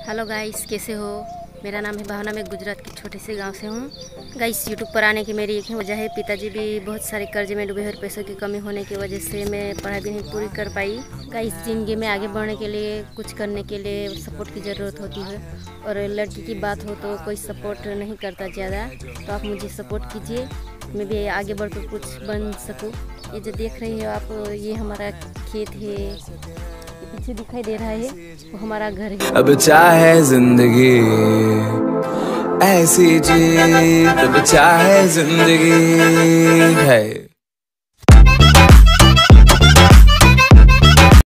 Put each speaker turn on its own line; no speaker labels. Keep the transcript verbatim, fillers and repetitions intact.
Hello guys, कैसे हो। मेरा नाम है भावना। मैं गुजरात के छोटे से गांव से हूँ। गाइस, यूट्यूब पर आने की मेरी एक ही वजह है, पिताजी भी बहुत सारे कर्जे में डूबे और पैसों की कमी होने की वजह से मैं पढ़ाई भी नहीं पूरी कर पाई। गाइस, जिंदगी में आगे बढ़ने के लिए, कुछ करने के लिए सपोर्ट की ज़रूरत होती है, और लड़की की बात हो तो कोई सपोर्ट नहीं करता ज़्यादा। तो आप मुझे सपोर्ट कीजिए, मैं भी आगे बढ़ कर कुछ बन सकूँ। ये जो देख रही हो आप, ये हमारा खेत है, पीछे दिखाई दे रहा है वो हमारा घर है।
अब चाहे जिंदगी ऐसी जी, अब चाहे जिंदगी है।